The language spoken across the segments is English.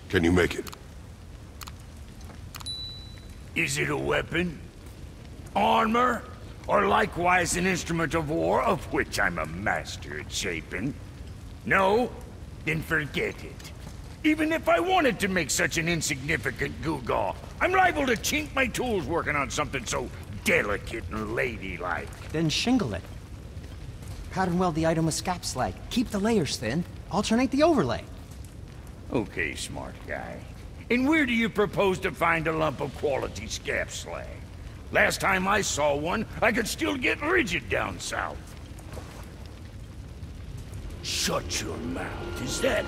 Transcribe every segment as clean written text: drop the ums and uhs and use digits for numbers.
Can you make it? Is it a weapon? Armor? Or likewise an instrument of war, of which I'm a master at shaping? No? Then forget it. Even if I wanted to make such an insignificant gewgaw, I'm liable to chink my tools working on something so delicate and ladylike. Then shingle it. Pattern weld the item with scap slag. Keep the layers thin. Alternate the overlay. Okay, smart guy. And where do you propose to find a lump of quality scap slag? Last time I saw one, I could still get rigid down south. Shut your mouth, is that...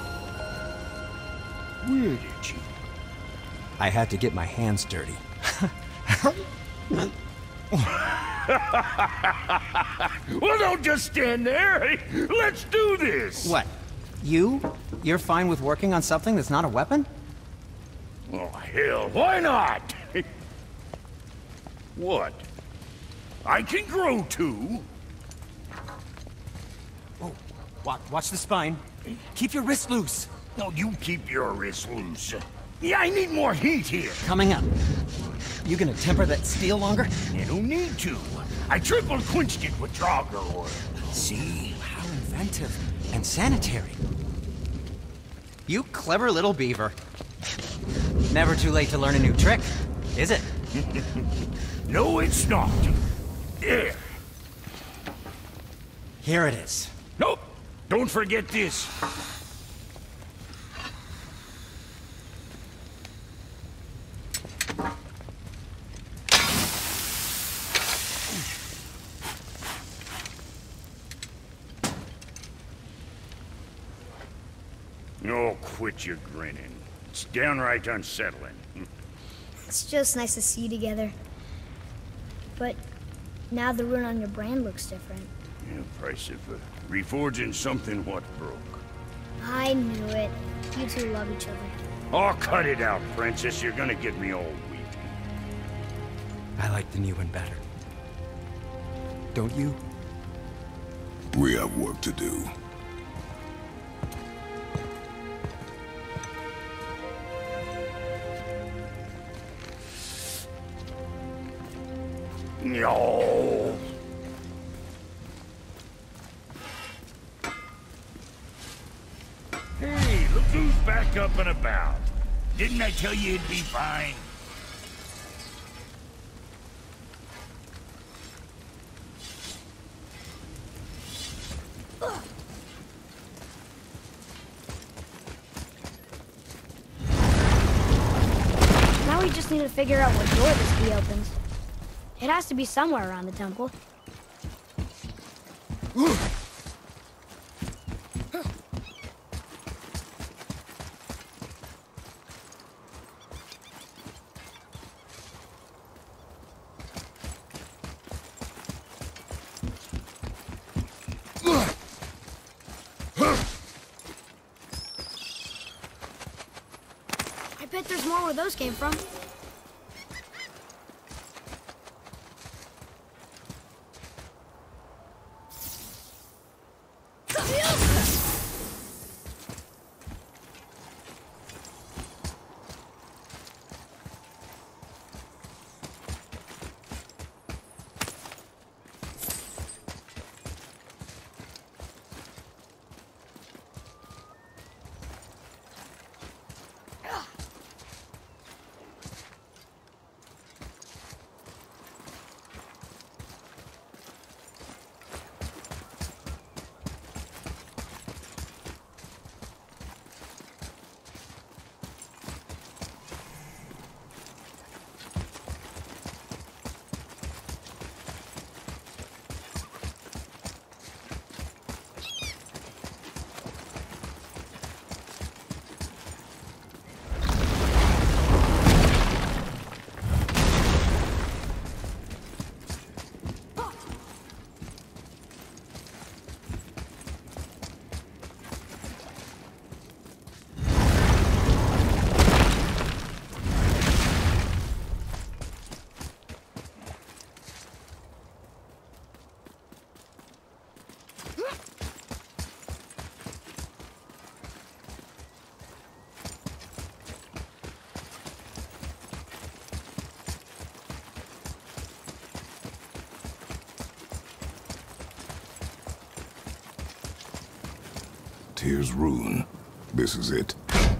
Where did you... I had to get my hands dirty. Well, don't just stand there. Let's do this. What? You're fine with working on something that's not a weapon? Oh, hell, why not? What? I can grow too. Oh, watch the spine. Keep your wrist loose. No, you keep your wrist loose. Yeah, I need more heat here. Coming up. You gonna temper that steel longer? You don't need to. I triple quenched it with Draugr oil. See? How inventive and sanitary. You clever little beaver. Never too late to learn a new trick, is it? No, it's not. There. Here it is. Nope. Don't forget this. Oh, quit your grinning. It's downright unsettling. It's just nice to see you together. But now the rune on your brand looks different. Yeah, price of reforging something what broke. I knew it. You two love each other. Oh, cut it out, Princess. You're gonna get me all weepy. I like the new one better. Don't you? We have work to do. No. Hey, look who's back up and about. Didn't I tell you it'd be fine? Now we just need to figure out what door this key opens. It has to be somewhere around the temple. I bet there's more where those came from. Tyr's rune. This is it.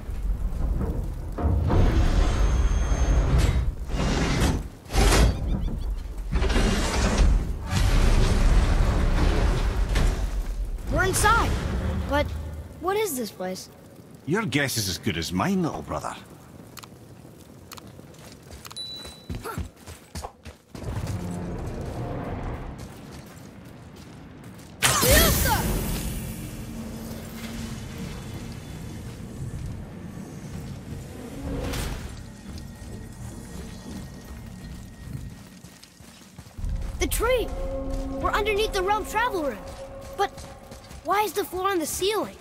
We're inside. But what is this place? Your guess is as good as mine, little brother. The tree! We're underneath the realm travel room. But why is the floor on the ceiling?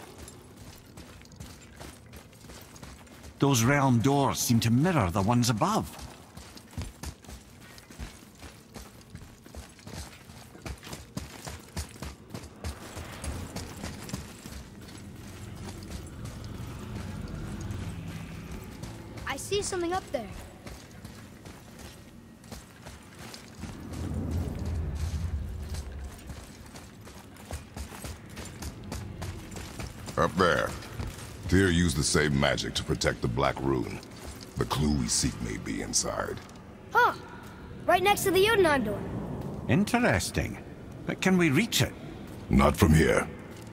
Those realm doors seem to mirror the ones above. I see something up there. Up there. Tyr used the same magic to protect the Black Rune. The clue we seek may be inside. Huh. Right next to the Jotunheim door. Interesting. But can we reach it? Not from here.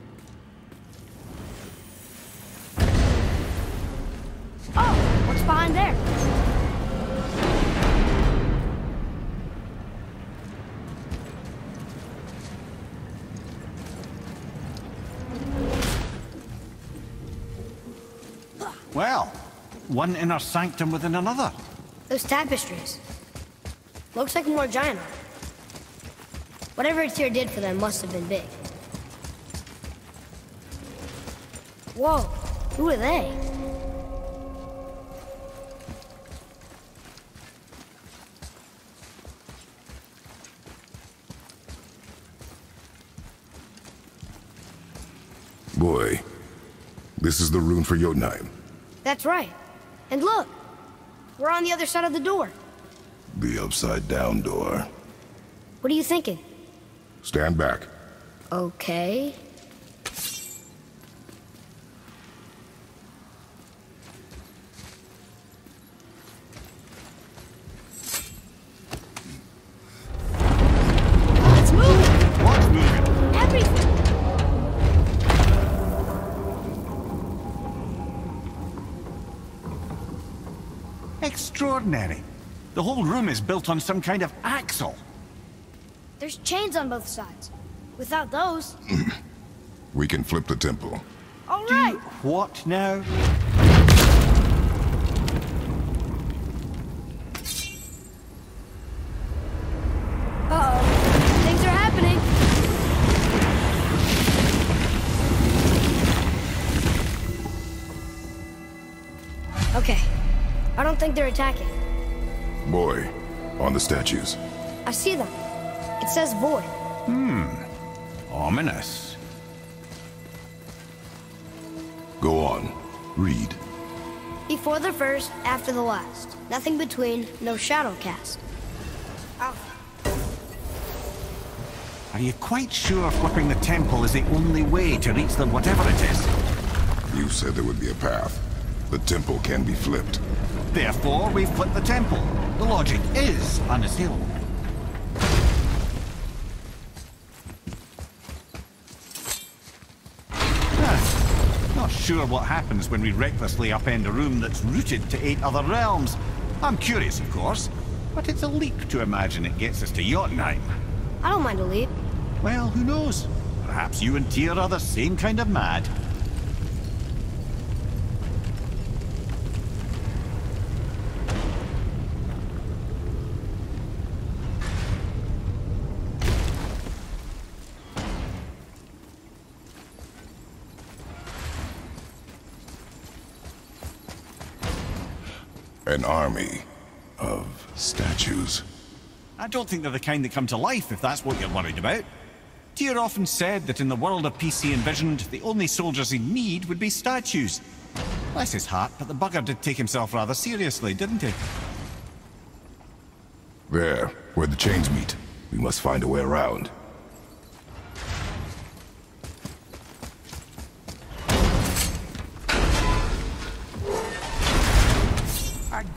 Oh, what's behind there? Well, one inner sanctum within another. Those tapestries. Looks like more giant art. Whatever Tyr did for them must have been big. Whoa, who are they? Boy, this is the rune for Jotunheim. That's right. And look, we're on the other side of the door. The upside-down door. What are you thinking? Stand back. Okay. It's moving! What's moving? Everything! Extraordinary. The whole room is built on some kind of axle. There's chains on both sides. Without those... We can flip the temple. All right! What now? Uh-oh. Things are happening. Okay. I don't think they're attacking. Boy, on the statues. I see them. It says void. Ominous. Go on. Read. Before the first, after the last. Nothing between, no shadow cast. Are you quite sure flipping the temple is the only way to reach them, whatever it is? You said there would be a path. The temple can be flipped. Therefore, we flip the temple. The logic is unassailable. Not sure what happens when we recklessly upend a room that's rooted to 8 other realms. I'm curious, of course, but it's a leap to imagine it gets us to Jotunheim. I don't mind a leap. Well, who knows? Perhaps you and Tyr are the same kind of mad. An army of statues. I don't think they're the kind that come to life, if that's what you're worried about. Tyr often said that in the world of peace he envisioned, the only soldiers he'd need would be statues. Bless his heart, but the bugger did take himself rather seriously, didn't he? There, where the chains meet. We must find a way around.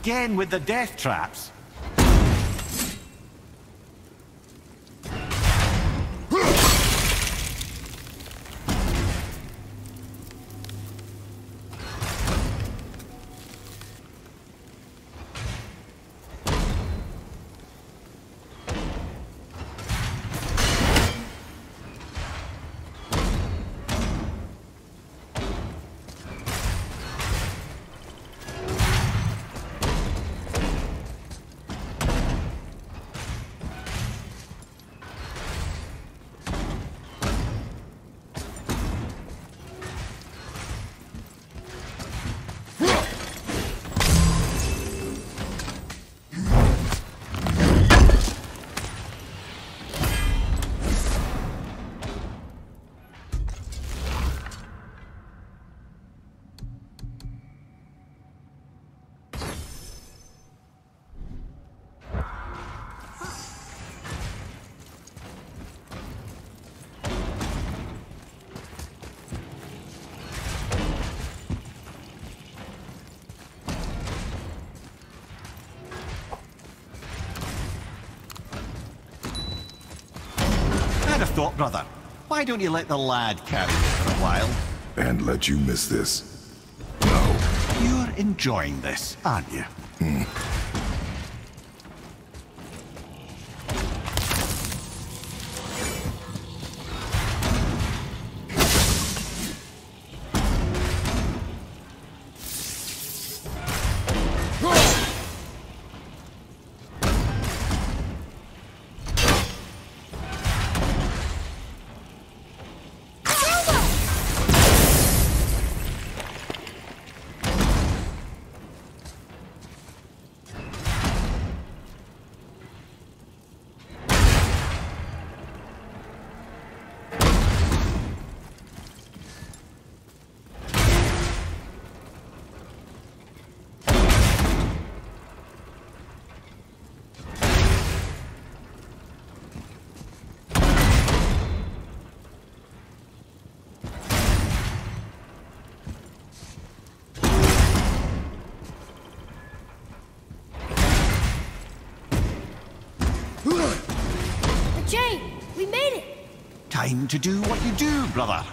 Again with the death traps. Thought, brother. Why don't you let the lad carry it for a while? And let you miss this? No. You're enjoying this, aren't you? Time to do what you do, brother.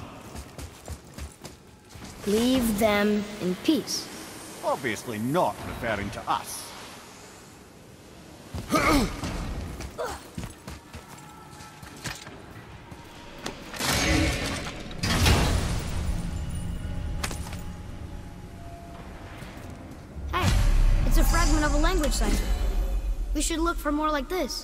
Leave them in peace. Obviously not referring to us. Hey, it's a fragment of a language cipher. We should look for more like this.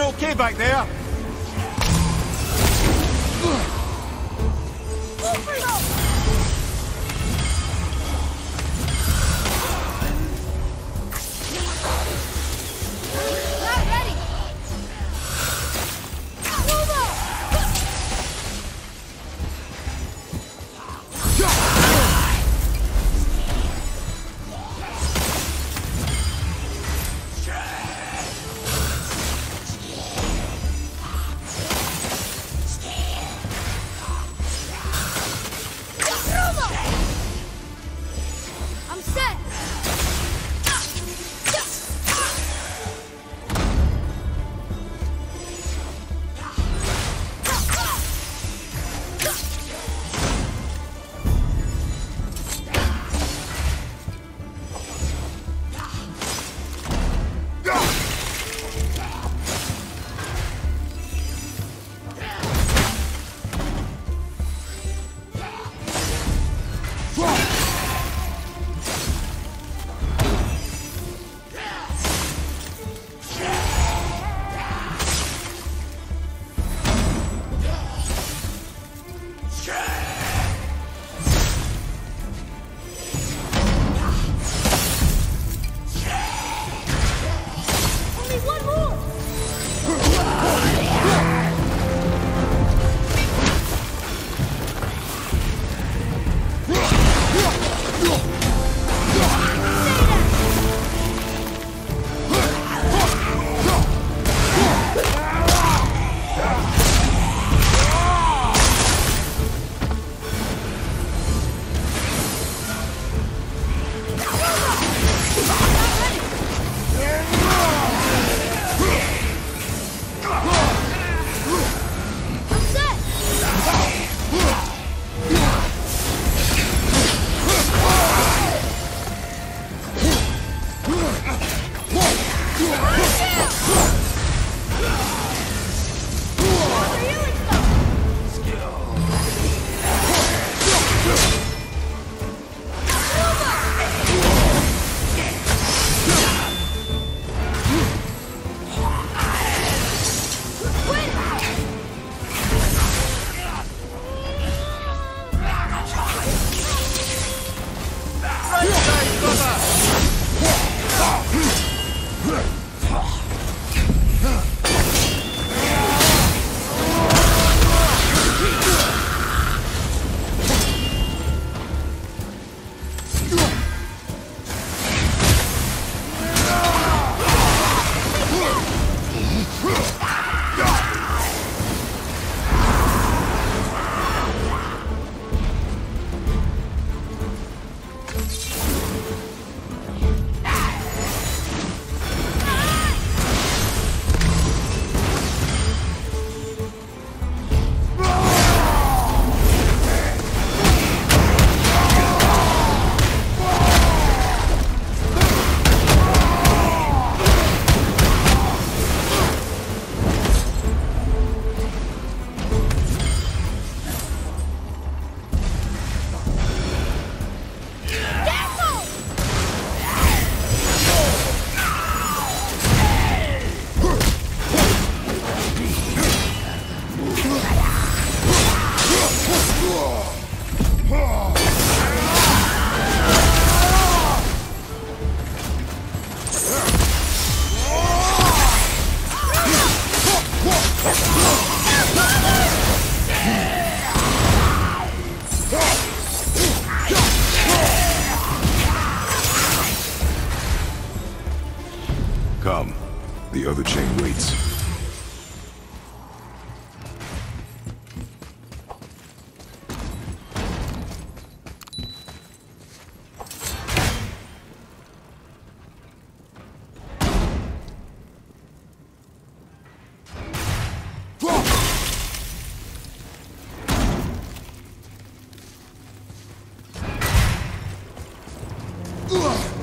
okay back there? Come. The other chain waits. Ugh!